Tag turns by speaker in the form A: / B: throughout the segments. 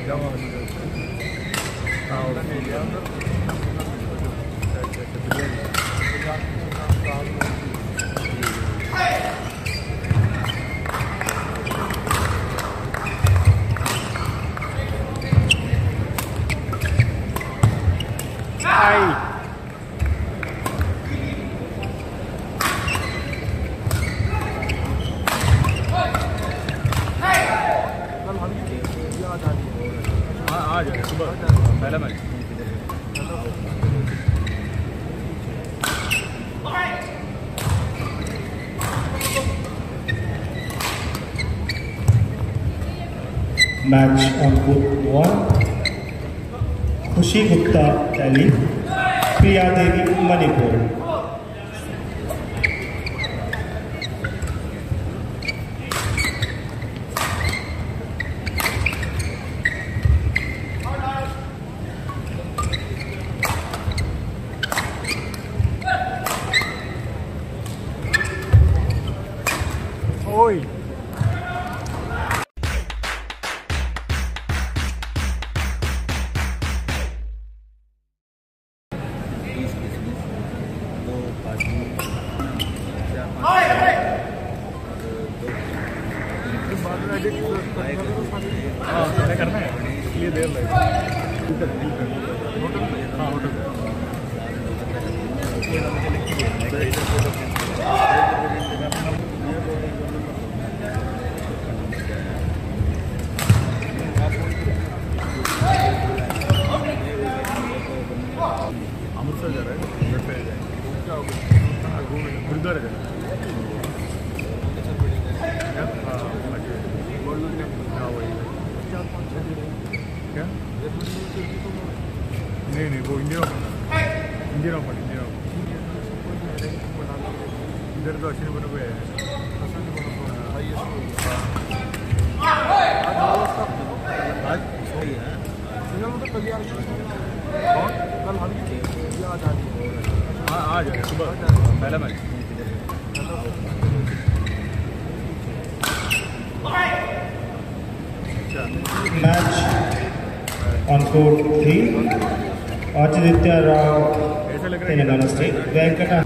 A: आज सुबह पहला match
B: Match on court 1. Khushi Gupta, Delhi. Priya Devi, Manipur.
A: Oi! हाँ करना है इसलिए देर लगेगी। हाँ होटल अमृतसर जा रहा है गुरुद्वारा जा रहा है क्या नहीं वो इंडियन ओपन इधर तो अश्विनी बने हुए हैं आज सही है कल हाँ आज सुबह पहला match
B: Match on court 3. Aditya Rao, Telangana State. Venkata.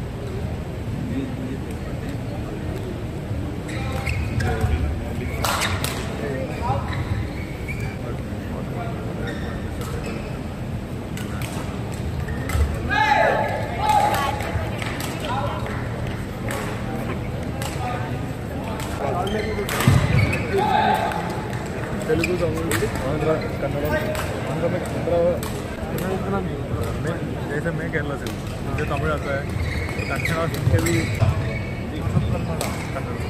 A: Telugu Tamil Andhra Kannada Andhra में इतना मैं जैसे मैं केरला से हूँ मुझे तमिल आता है दक्षिणा सुन के भी कन्नड़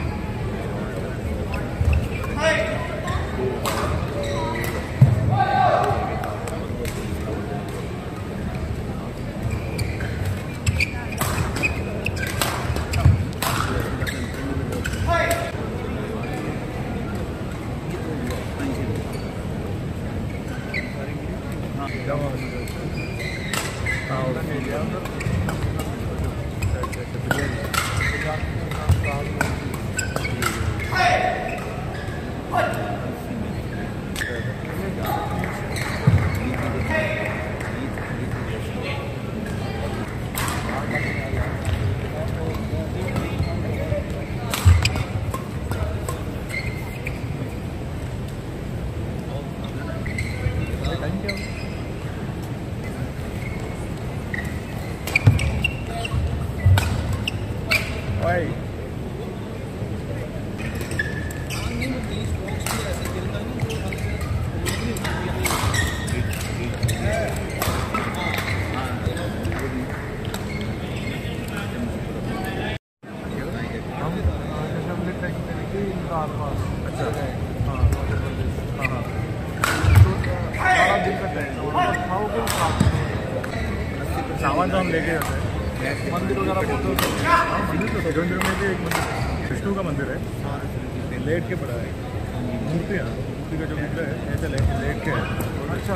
A: सामान तो हम लेके जाते हैं मंदिर वगैरह मंदिर तो जोधपुर में भी एक मंदिर विष्णु का मंदिर है लेट के पड़ा है मूर्ति का जो मंदिर है ऐसे लेट के है अच्छा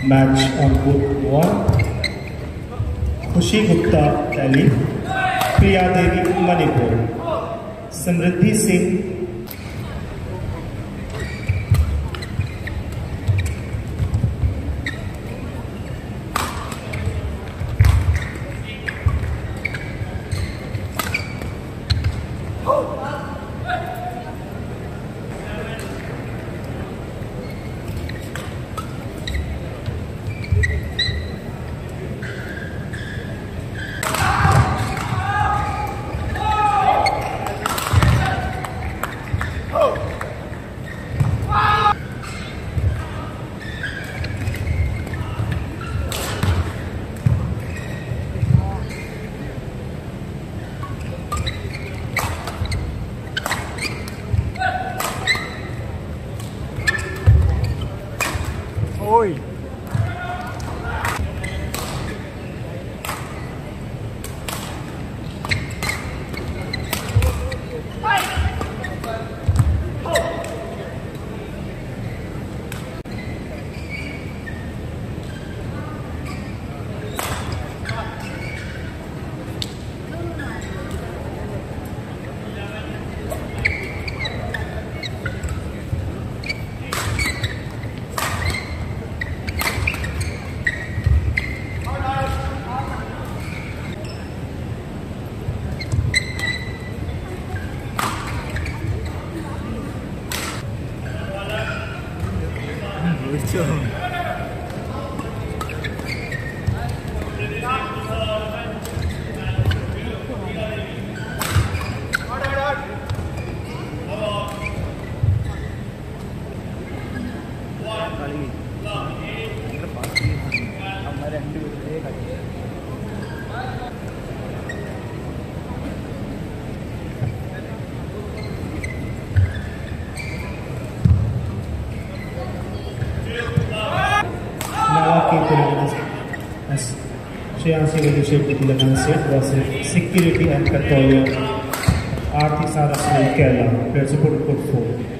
B: Match on book 1. Khushi Gupta, Delhi. Priya Devi, Manipur. Samriddhi Singh,
A: Oi! 그렇죠.
B: As Shreyansi leadership with Lebanon State versus Security and Control Aarti Saraswati Kerala. Let's put 4.